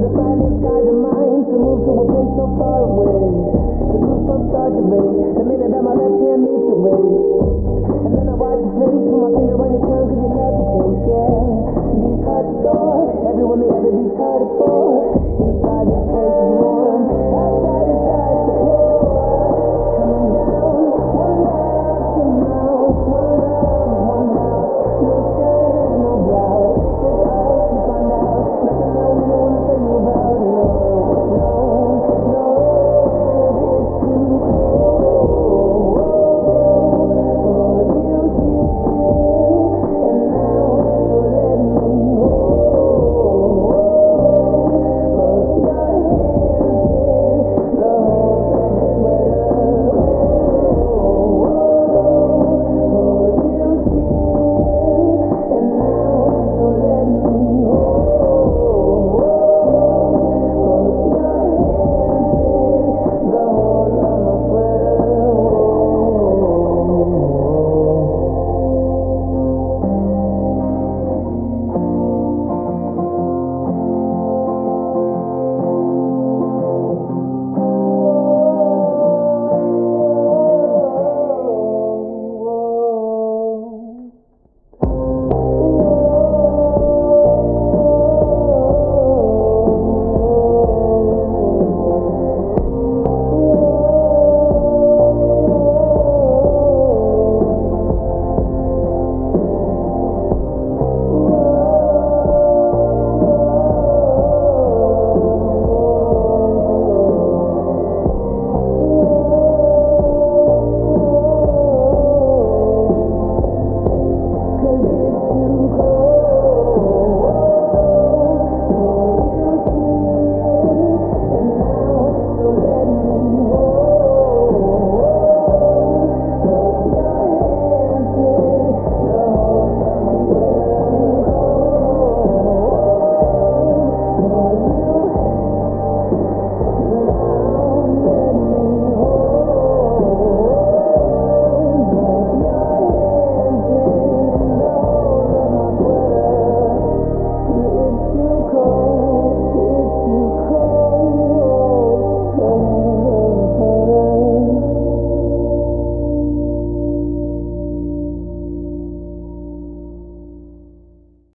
the silence guide your mind to move to a place so far away. The goosebumps start to race the minute that my left hand meets your waist. And then I watch your face, put my finger on your tongue 'cause you love to taste, yeah. These hearts adore everyone they ever be tired of.